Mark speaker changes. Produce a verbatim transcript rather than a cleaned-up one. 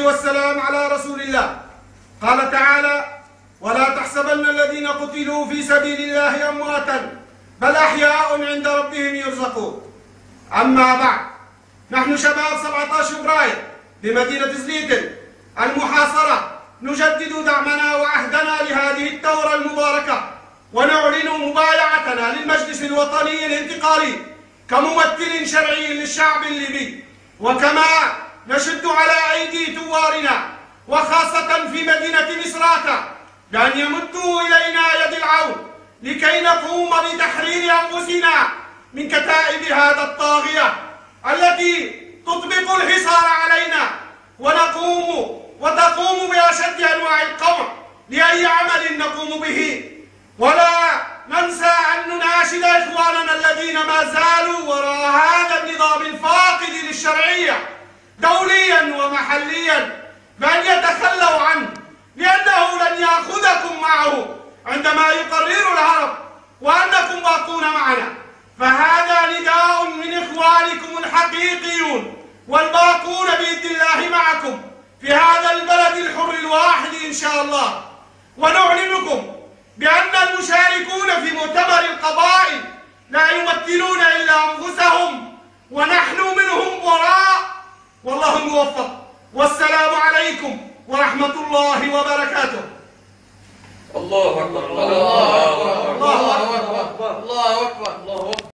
Speaker 1: والسلام على رسول الله. قال تعالى: ولا تحسبن الذين قتلوا في سبيل الله أمواتا بل أحياء عند ربهم يرزقون. أما بعد، نحن شباب سبعة عشر فبراير بمدينة زليتن المحاصرة نجدد دعمنا وعهدنا لهذه الثورة المباركة، ونعلن مبايعتنا للمجلس الوطني الانتقالي كممثل شرعي للشعب الليبي، وكما نشد على أيدي ثوارنا وخاصة في مدينة مصراتة بأن يمدوا إلينا يد العون لكي نقوم بتحرير أنفسنا من كتائب هذا الطاغية التي تطبق الحصار علينا، ونقوم وتقوم بأشد أنواع القمع لأي عمل نقوم به. ولا ننسى أن نناشد إخواننا الذين ما زالوا وراء هذا النظام الفاقد للشرعية دوليا ومحليا بأن يتخلوا عنه، لأنه لن يأخذكم معه عندما يقرر الهرب وأنكم باقون معنا. فهذا نداء من إخوانكم الحقيقيون والباقون بإذن الله معكم في هذا البلد الحر الواحد إن شاء الله. ونعلنكم بأن المشاركون في مؤتمر القبائل لا يمثلون إلا أنفسهم، ونحن منهم براء، والله الموفق. والسلام عليكم ورحمة الله وبركاته.
Speaker 2: الله أكبر الله أكبر الله أكبر الله أكبر الله أكبر.